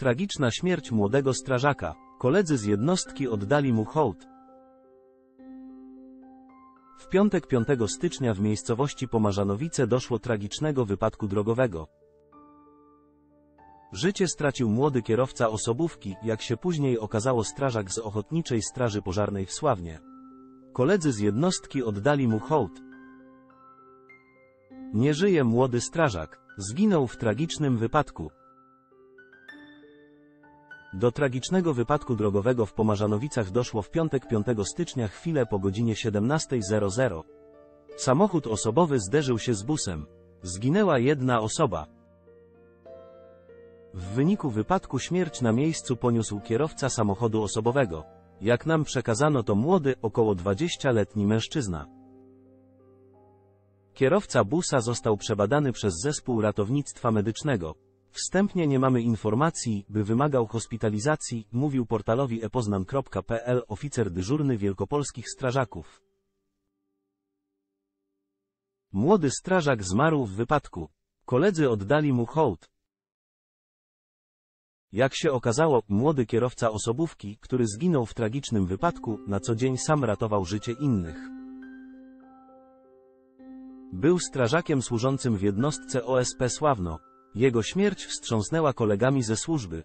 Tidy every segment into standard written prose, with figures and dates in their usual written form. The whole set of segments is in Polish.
Tragiczna śmierć młodego strażaka. Koledzy z jednostki oddali mu hołd. W piątek 5 stycznia w miejscowości Pomarzanowice doszło do tragicznego wypadku drogowego. Życie stracił młody kierowca osobówki, jak się później okazało strażak z Ochotniczej Straży Pożarnej w Sławnie. Koledzy z jednostki oddali mu hołd. Nie żyje młody strażak. Zginął w tragicznym wypadku. Do tragicznego wypadku drogowego w Pomarzanowicach doszło w piątek 5 stycznia chwilę po godzinie 17:00. Samochód osobowy zderzył się z busem. Zginęła jedna osoba. W wyniku wypadku śmierć na miejscu poniósł kierowca samochodu osobowego. Jak nam przekazano, to młody, około 20-letni mężczyzna. Kierowca busa został przebadany przez zespół ratownictwa medycznego. Wstępnie nie mamy informacji, by wymagał hospitalizacji, mówił portalowi epoznan.pl oficer dyżurny wielkopolskich strażaków. Młody strażak zmarł w wypadku. Koledzy oddali mu hołd. Jak się okazało, młody kierowca osobówki, który zginął w tragicznym wypadku, na co dzień sam ratował życie innych. Był strażakiem służącym w jednostce OSP Sławno. Jego śmierć wstrząsnęła kolegami ze służby.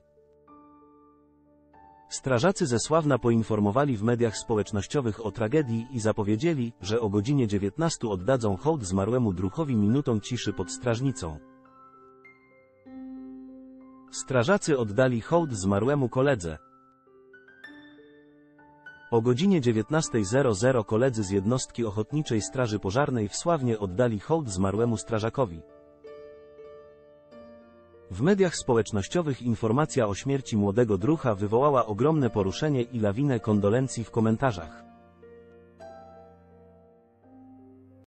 Strażacy ze Sławna poinformowali w mediach społecznościowych o tragedii i zapowiedzieli, że o godzinie 19 oddadzą hołd zmarłemu druhowi minutą ciszy pod strażnicą. Strażacy oddali hołd zmarłemu koledze. O godzinie 19:00 koledzy z jednostki Ochotniczej Straży Pożarnej w Sławnie oddali hołd zmarłemu strażakowi. W mediach społecznościowych informacja o śmierci młodego druha wywołała ogromne poruszenie i lawinę kondolencji w komentarzach.